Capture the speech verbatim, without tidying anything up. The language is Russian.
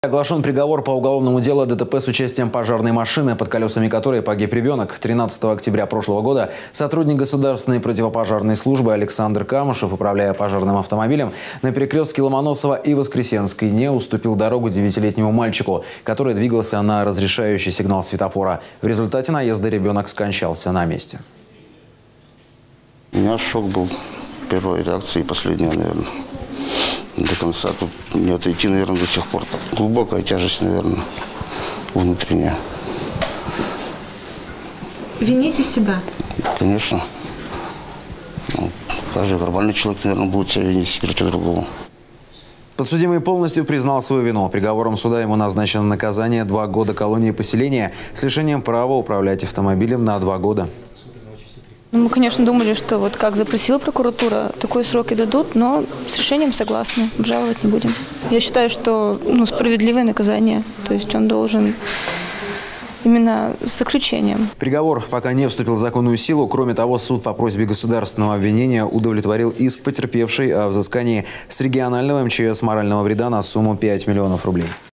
Оглашен приговор по уголовному делу о ДТП с участием пожарной машины, под колесами которой погиб ребенок. тринадцатого октября прошлого года сотрудник государственной противопожарной службы Александр Камышев, управляя пожарным автомобилем, на перекрестке Ломоносова и Воскресенской не уступил дорогу девятилетнему мальчику, который двигался на разрешающий сигнал светофора. В результате наезда ребенок скончался на месте. У меня шок был первой реакции и последняя, наверное. До конца тут не отойти, наверное, до сих пор. Глубокая тяжесть, наверное, внутренняя. Вините себя? Конечно. Ну, каждый нормальный человек, наверное, будет себя винить в секрете другого. Подсудимый полностью признал свою вину. Приговором суда ему назначено наказание два года колонии поселения с лишением права управлять автомобилем на два года. Мы, конечно, думали, что вот как запросила прокуратура, такой срок и дадут, но с решением согласны, обжаловать не будем. Я считаю, что ну, справедливое наказание, то есть он должен именно с заключением. Приговор пока не вступил в законную силу. Кроме того, суд по просьбе государственного обвинения удовлетворил иск потерпевшей о взыскании с регионального эм че эс морального вреда на сумму пять миллионов рублей.